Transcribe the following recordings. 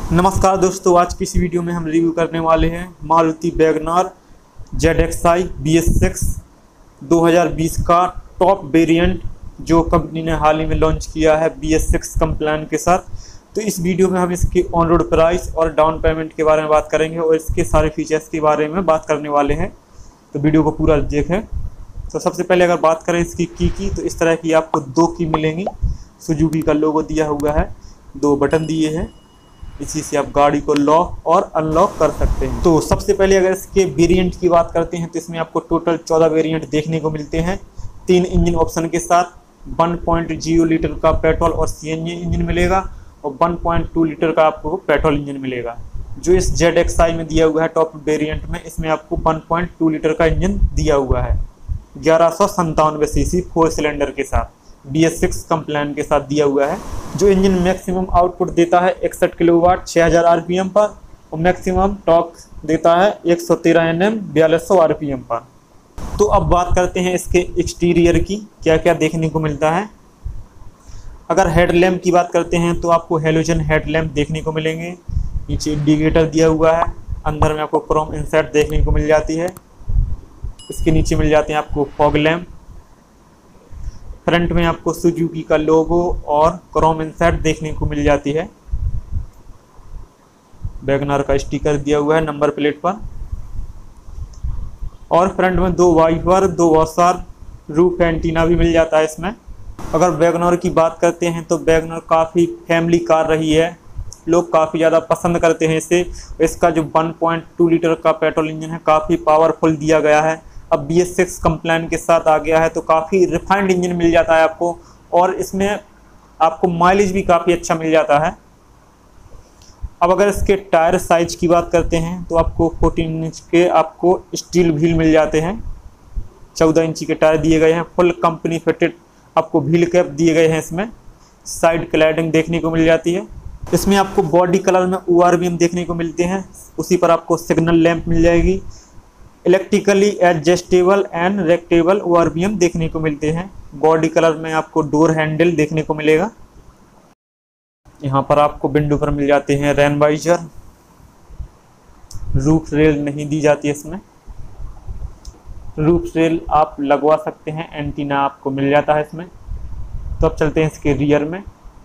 नमस्कार दोस्तों, आज की इस वीडियो में हम रिव्यू करने वाले हैं मारुति वैगनआर ZXi BS6 2020 का टॉप वेरिएंट जो कंपनी ने हाल ही में लॉन्च किया है BS6 कंप्लान के साथ। तो इस वीडियो में हम इसकी ऑन रोड प्राइस और डाउन पेमेंट के बारे में बात करेंगे और इसके सारे फीचर्स के बारे में बात करने वाले हैं। तो वीडियो को पूरा देखें। तो सबसे पहले अगर बात करें इसकी की तो इस तरह की आपको दो की मिलेंगी। सुजुकी का लोगो दिया हुआ है, दो बटन दिए हैं, इसी से आप गाड़ी को लॉक और अनलॉक कर सकते हैं। तो सबसे पहले अगर इसके वेरिएंट की बात करते हैं तो इसमें आपको टोटल 14 वेरिएंट देखने को मिलते हैं। 3 इंजन ऑप्शन के साथ 1.0 लीटर का पेट्रोल और CNG इंजन मिलेगा और 1.2 लीटर का आपको पेट्रोल इंजन मिलेगा। जो इस ZXi में दिया हुआ है टॉप वेरिएंट में, इसमें आपको 1.2 लीटर का इंजन दिया हुआ है 1197 सीसी 4 सिलेंडर के साथ BS6 कंप्लान के साथ दिया हुआ है। जो इंजन मैक्सिमम आउटपुट देता है 61 किलोवाट 6000 RPM पर और मैक्सिमम टॉर्क देता है 113 Nm 4200 RPM पर। तो अब बात करते हैं इसके एक्सटीरियर की, क्या क्या देखने को मिलता है। अगर हेडलैम्प की बात करते हैं तो आपको हेलोजन हेडलैम्प देखने को मिलेंगे। नीचे इंडिकेटर दिया हुआ है, अंदर में आपको क्रोम इंसर्ट देखने को मिल जाती है। इसके नीचे मिल जाते हैं आपको फॉग लैम्प। फ्रंट में आपको सुजुकी का लोगो और क्रोम इंसर्ट देखने को मिल जाती है। वैगनआर का स्टिकर दिया हुआ है नंबर प्लेट पर। और फ्रंट में 2 वाइपर, 2 वॉशर, रूफ एंटीना भी मिल जाता है इसमें। अगर वैगनआर की बात करते हैं तो वैगनआर काफ़ी फैमिली कार रही है, लोग काफ़ी ज़्यादा पसंद करते हैं इसे। इसका जो 1.2 लीटर का पेट्रोल इंजन है काफ़ी पावरफुल दिया गया है। अब BS6 कंप्लान के साथ आ गया है तो काफ़ी रिफाइंड इंजन मिल जाता है आपको और इसमें आपको माइलेज भी काफ़ी अच्छा मिल जाता है। अब अगर इसके टायर साइज की बात करते हैं तो आपको 14 इंच के आपको स्टील व्हील मिल जाते हैं। 14 इंची के टायर दिए गए हैं। फुल कंपनी फिटेड आपको व्हील कैप दिए गए हैं। इसमें साइड क्लैडिंग देखने को मिल जाती है। इसमें आपको बॉडी कलर में ORVM देखने को मिलते हैं, उसी पर आपको सिग्नल लैंप मिल जाएगी। Electrically adjustable and retractable ORVM देखने को मिलते हैं। बॉडी कलर में आपको डोर हैंडल देखने को मिलेगा। यहाँ पर आपको विंडो पर मिल जाते हैं रेन वाइजर। रूफ रेल नहीं दी जाती है इसमें। रूफ रेल आप लगवा सकते हैं, एंटीना आपको मिल जाता है इसमें। तो अब चलते हैं इसके रियर में।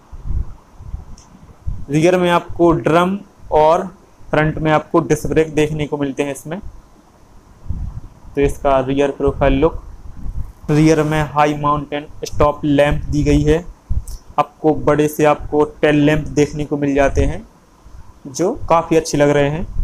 रियर में आपको ड्रम और फ्रंट में आपको डिस्क ब्रेक देखने को मिलते हैं इसमें। तो इसका रियर प्रोफाइल लुक। रियर में हाई माउंटेन स्टॉप लैंप दी गई है। आपको बड़े से आपको टेल लैंप देखने को मिल जाते हैं जो काफ़ी अच्छे लग रहे हैं।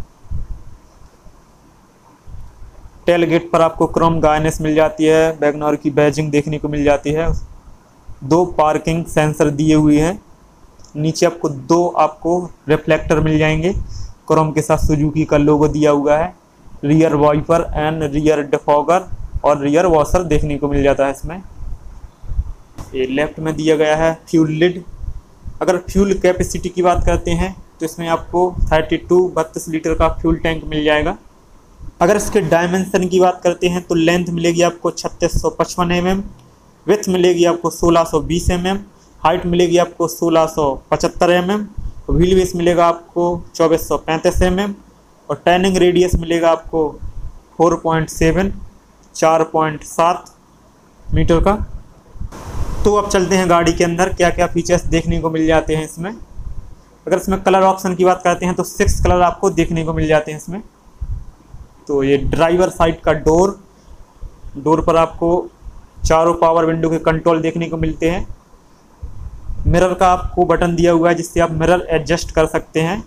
टेल गेट पर आपको क्रोम गाइनेस मिल जाती है। वैगनआर की बैजिंग देखने को मिल जाती है। 2 पार्किंग सेंसर दिए हुए हैं। नीचे आपको 2 आपको रिफ्लेक्टर मिल जाएंगे। क्रोम के साथ सुजुकी का लोगो दिया हुआ है। Rear wiper and rear defogger और रियर वॉशर देखने को मिल जाता है इसमें। ये लेफ्ट में दिया गया है फ्यूल लिड। अगर फ्यूल कैपेसिटी की बात करते हैं तो इसमें आपको 32 लीटर का फ्यूल टैंक मिल जाएगा। अगर इसके डायमेंशन की बात करते हैं तो लेंथ मिलेगी आपको 3655 mm, विड्थ मिलेगी आपको 1620 mm, हाइट मिलेगी आपको 1675 mm, व्हील बेस मिलेगा आपको 2435 mm और टर्निंग रेडियस मिलेगा आपको 4.7 4.7 मीटर का। तो अब चलते हैं गाड़ी के अंदर, क्या क्या फीचर्स देखने को मिल जाते हैं इसमें। अगर इसमें कलर ऑप्शन की बात करते हैं तो 6 कलर आपको देखने को मिल जाते हैं इसमें। तो ये ड्राइवर साइड का डोर पर आपको चारों पावर विंडो के कंट्रोल देखने को मिलते हैं। मिरर का आपको बटन दिया हुआ है जिससे आप मिरर एडजस्ट कर सकते हैं।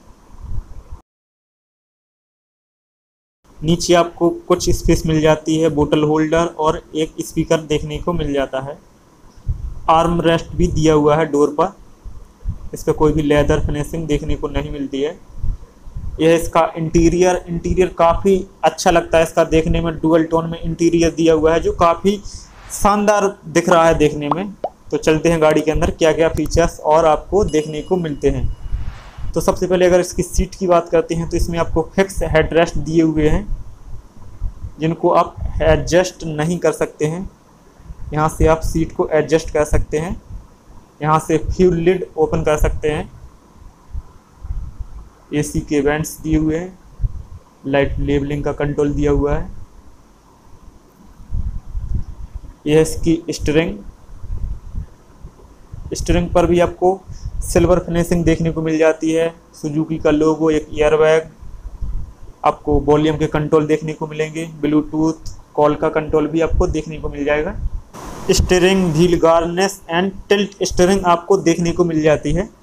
नीचे आपको कुछ स्पेस मिल जाती है, बोतल होल्डर और एक स्पीकर देखने को मिल जाता है। आर्म रेस्ट भी दिया हुआ है डोर पर। इस पर कोई भी लेदर फिनिशिंग देखने को नहीं मिलती है। यह इसका इंटीरियर काफ़ी अच्छा लगता है इसका देखने में। डुअल टोन में इंटीरियर दिया हुआ है जो काफ़ी शानदार दिख रहा है देखने में। तो चलते हैं गाड़ी के अंदर, क्या क्या फीचर्स और आपको देखने को मिलते हैं। तो सबसे पहले अगर इसकी सीट की बात करते हैं तो इसमें आपको फिक्स हेडरेस्ट दिए हुए हैं जिनको आप एडजस्ट नहीं कर सकते हैं। यहाँ से आप सीट को एडजस्ट कर सकते हैं। यहाँ से फ्यूल लिड ओपन कर सकते हैं। एसी के वेंट्स दिए हुए हैं, लाइट लेबलिंग का कंट्रोल दिया हुआ है। यह इसकी स्टीयरिंग पर भी आपको सिल्वर फिनिशिंग देखने को मिल जाती है। सुजुकी का लोगो, एक एयरबैग, आपको वॉल्यूम के कंट्रोल देखने को मिलेंगे, ब्लूटूथ कॉल का कंट्रोल भी आपको देखने को मिल जाएगा। Steering wheel garnish and tilt steering आपको देखने को मिल जाती है।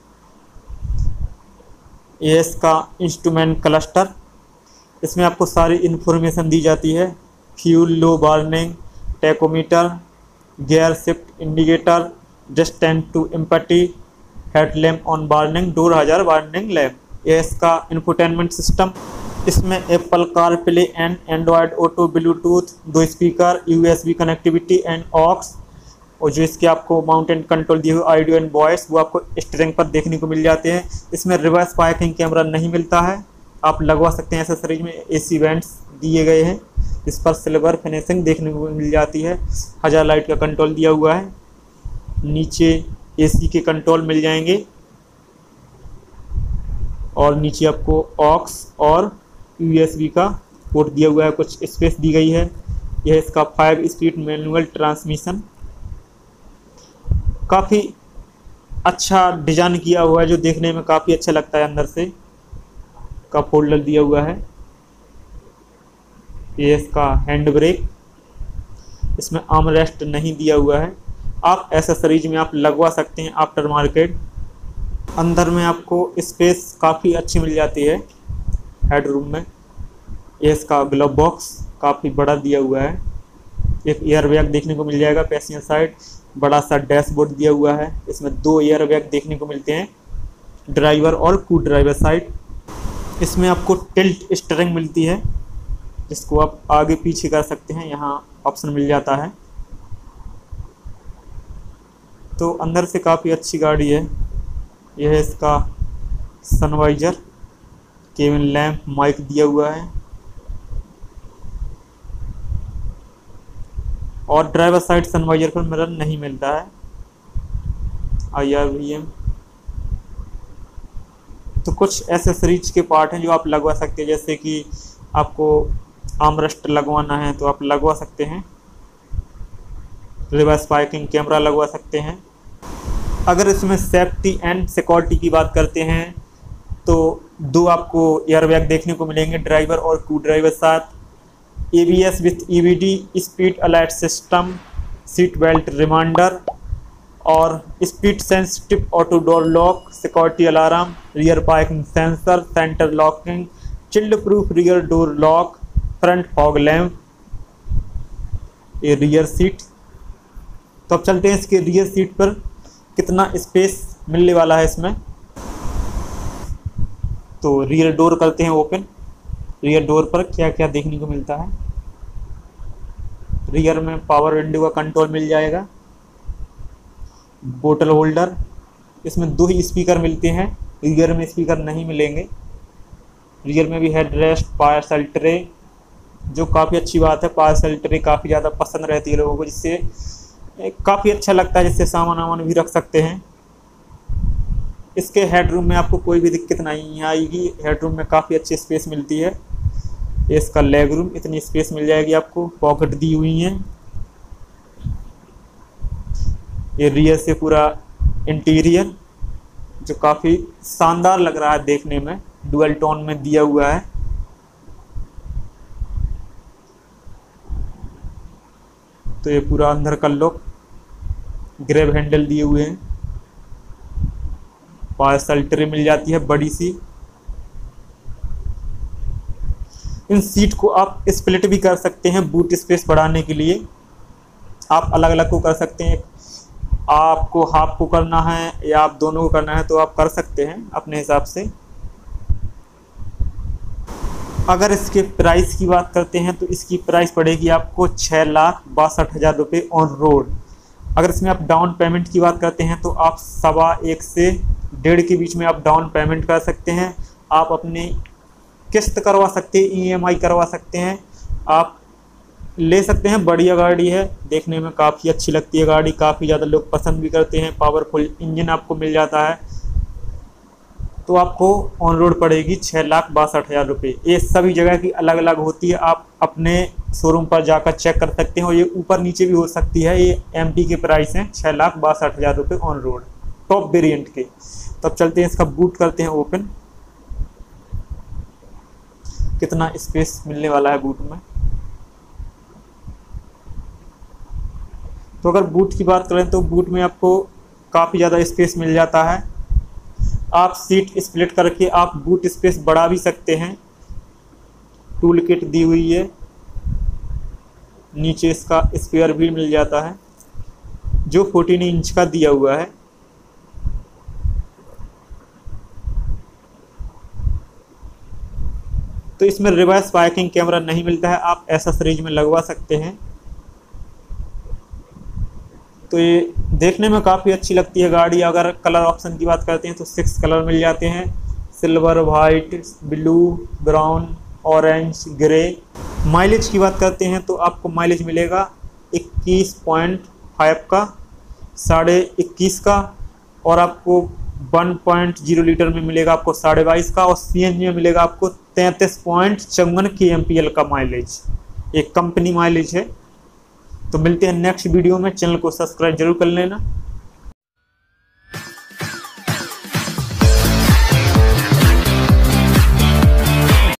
ये इसका इंस्ट्रूमेंट क्लस्टर, इसमें आपको सारी इन्फॉर्मेशन दी जाती है। Fuel low warning, tachometer, gear shift indicator, distance to empty, headlamp on warning, door ajar warning lamp. ये इसका इंफोटेनमेंट सिस्टम, इसमें Apple CarPlay and Android Auto, Bluetooth, 2 speaker, USB connectivity and aux, और जो इसके आपको mountain control दिए हुए audio and voice वो आपको स्टीयरिंग पर देखने को मिल जाते हैं। इसमें रिवर्स पार्किंग कैमरा नहीं मिलता है, आप लगवा सकते हैं। एसेसरीज में एसी वेंट्स दिए गए हैं, इस पर सिल्वर फिनिशिंग देखने को मिल जाती है। 1000 लाइट का कंट्रोल दिया हुआ है। नीचे एसी के कंट्रोल मिल जाएंगे और नीचे आपको ऑक्स और यूएसबी का पोर्ट दिया हुआ है, कुछ स्पेस दी गई है। यह इसका 5 स्पीड मैनुअल ट्रांसमिशन, काफ़ी अच्छा डिजाइन किया हुआ है जो देखने में काफ़ी अच्छा लगता है। अंदर से का फोल्डर दिया हुआ है। ये इसका हैंड ब्रेक, इसमें आर्म रेस्ट नहीं दिया हुआ है, आप एसेसरीज में आप लगवा सकते हैं आफ्टर मार्केट। अंदर में आपको स्पेस काफ़ी अच्छी मिल जाती है हेडरूम में। ये इसका ग्लव बॉक्स काफ़ी बड़ा दिया हुआ है। एक एयर बैग देखने को मिल जाएगा पैसेंजर साइड, बड़ा सा डैशबोर्ड दिया हुआ है। इसमें 2 एयर बैग देखने को मिलते हैं, ड्राइवर और को ड्राइवर साइड। इसमें आपको टिल्ट स्टीयरिंग मिलती है जिसको आप आगे पीछे कर सकते हैं, यहाँ ऑप्शन मिल जाता है। तो अंदर से काफ़ी अच्छी गाड़ी है। यह है इसका सनवाइजर, केबिन लैंप, माइक दिया हुआ है और ड्राइवर साइड सनवाइजर पर मिरर नहीं मिलता है। IRVM, तो कुछ एसेसरीज के पार्ट हैं जो आप लगवा सकते हैं, जैसे कि आपको आर्मरेस्ट लगवाना है तो आप लगवा सकते हैं, रिवर्स पार्किंग कैमरा लगवा सकते हैं। अगर इसमें सेफ्टी एंड सिक्योरिटी की बात करते हैं तो 2 आपको एयरबैग देखने को मिलेंगे, ड्राइवर और को ड्राइवर साथ। ABS with EBD, speed alert system, seat belt reminder और speed sensitive auto door lock, security alarm, rear parking sensor, centre locking, child proof rear door lock, front fog lamp, ये rear seat. तो अब चलते हैं इसके rear seat पर कितना space मिलने वाला है इसमें। तो रियर डोर करते हैं ओपन। रियर डोर पर क्या क्या देखने को मिलता है। रियर में पावर विंडो का कंट्रोल मिल जाएगा, बोतल होल्डर, इसमें 2 ही स्पीकर मिलते हैं, रियर में स्पीकर नहीं मिलेंगे। रियर में भी हेड रेस्ट, पार्सल ट्रे, जो काफ़ी अच्छी बात है। पार्सल ट्रे काफ़ी ज़्यादा पसंद रहती है लोगों को, जिससे काफ़ी अच्छा लगता है, जिससे सामान वामान भी रख सकते हैं। इसके हेडरूम में आपको कोई भी दिक्कत नहीं आएगी, हेडरूम में काफ़ी अच्छी स्पेस मिलती है। इसका लेग रूम, इतनी स्पेस मिल जाएगी आपको, पॉकेट दी हुई हैं। ये रियर से पूरा इंटीरियर जो काफ़ी शानदार लग रहा है देखने में, डुअल टोन में दिया हुआ है। तो ये पूरा अंदर का लुक, ग्रैब हैंडल दिए हुए हैं, पार्सल ट्रे मिल जाती है बड़ी सी। इन सीट को आप स्प्लिट भी कर सकते हैं बूट स्पेस बढ़ाने के लिए, आप अलग अलग को कर सकते हैं। आपको हाफ को करना है या आप दोनों को करना है तो आप कर सकते हैं अपने हिसाब से। अगर इसके प्राइस की बात करते हैं तो इसकी प्राइस पड़ेगी आपको 6,62,000 रुपये ऑन रोड। अगर इसमें आप डाउन पेमेंट की बात करते हैं तो आप 1.25 से 1.5 के बीच में आप डाउन पेमेंट कर सकते हैं। आप अपनी किस्त करवा सकते हैं, EMI करवा सकते हैं, आप ले सकते हैं। बढ़िया गाड़ी है, देखने में काफ़ी अच्छी लगती है गाड़ी, काफ़ी ज़्यादा लोग पसंद भी करते हैं। पावरफुल इंजन आपको मिल जाता है। तो आपको ऑन रोड पड़ेगी 6,62,000 रुपये। ये सभी जगह की अलग अलग होती है, आप अपने शोरूम पर जाकर चेक कर सकते हैं और ये ऊपर नीचे भी हो सकती है। ये एमपी के प्राइस हैं 6,62,000 रुपये ऑन रोड टॉप वेरिएंट के। तब चलते हैं, इसका बूट करते हैं ओपन। कितना स्पेस मिलने वाला है बूट में। तो अगर बूट की बात करें तो बूट में आपको काफ़ी ज़्यादा स्पेस मिल जाता है। आप सीट स्प्लिट करके आप बूट स्पेस बढ़ा भी सकते हैं। टूल किट दी हुई है, नीचे इसका स्पेयर भी मिल जाता है जो 14 इंच का दिया हुआ है। तो इसमें रिवर्स पार्किंग कैमरा नहीं मिलता है, आप एक्सेसरीज में लगवा सकते हैं। तो ये देखने में काफ़ी अच्छी लगती है गाड़ी। अगर कलर ऑप्शन की बात करते हैं तो 6 कलर मिल जाते हैं, silver, white, blue, brown, orange, grey. Mileage की बात करते हैं तो आपको माइलेज मिलेगा 21.5 का, 21.5 का, और आपको 1.0 लीटर में मिलेगा आपको 22.5 का, और सीएनजी में मिलेगा आपको 33.54 kmpl का माइलेज। एक कंपनी माइलेज है। तो मिलते हैं नेक्स्ट वीडियो में। चैनल को सब्सक्राइब जरूर कर लेना।